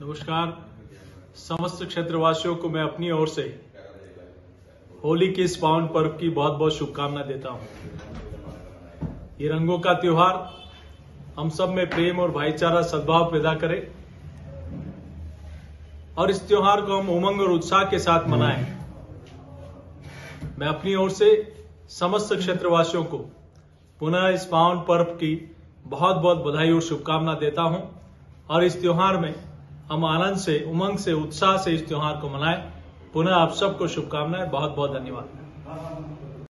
नमस्कार। समस्त क्षेत्रवासियों को मैं अपनी ओर से होली के इस पावन पर्व की बहुत बहुत शुभकामना देता हूं। ये रंगों का त्योहार हम सब में प्रेम और भाईचारा सद्भाव पैदा करे और इस त्योहार को हम उमंग और उत्साह के साथ मनाएं। मैं अपनी ओर से समस्त क्षेत्रवासियों को पुनः इस पावन पर्व की बहुत बहुत बधाई और शुभकामना देता हूं और इस त्योहार में हम आनंद से, उमंग से, उत्साह से इस त्योहार को मनाएं। पुनः आप सबको शुभकामनाएं। बहुत बहुत धन्यवाद।